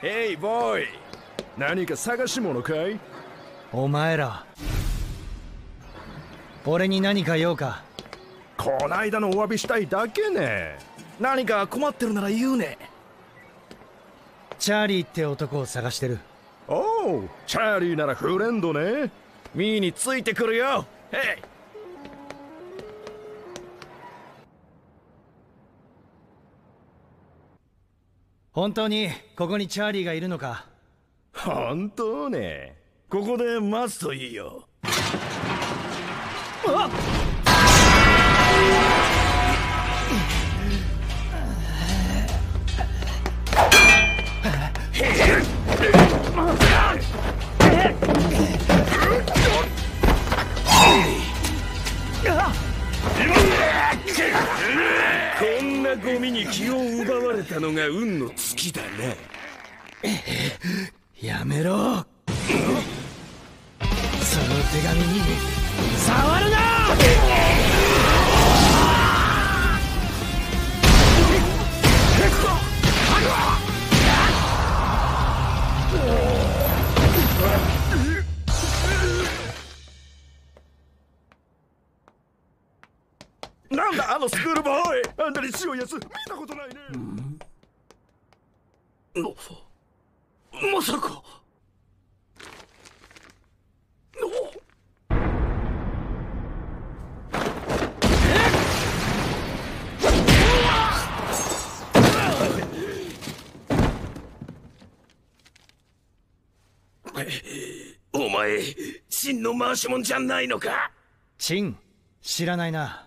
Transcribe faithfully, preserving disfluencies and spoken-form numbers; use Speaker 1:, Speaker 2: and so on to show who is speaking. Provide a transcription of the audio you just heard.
Speaker 1: ヘイボーイ、何か探し物かい？
Speaker 2: お前ら俺に何か用か？
Speaker 1: こないだのお詫びしたいだけね。何か困ってるなら言うね。
Speaker 2: チャーリーって男を探してる。
Speaker 1: おう、チャーリーならフレンドね。ミーについてくるよ。ヘイ。
Speaker 2: 本当にここにチャーリーがいるのか？
Speaker 1: 本当ね。ここで待つといいよ。
Speaker 2: あっ！
Speaker 1: こんなゴミに気を奪われたのが運の尽きだな。
Speaker 2: やめろ。その手紙に触るな。
Speaker 1: なんだあのスクールボーイ、あんなに強いやつ見たことないね。ま、まさか。お前、真の回し者じゃないのか？
Speaker 2: チン、知らないな。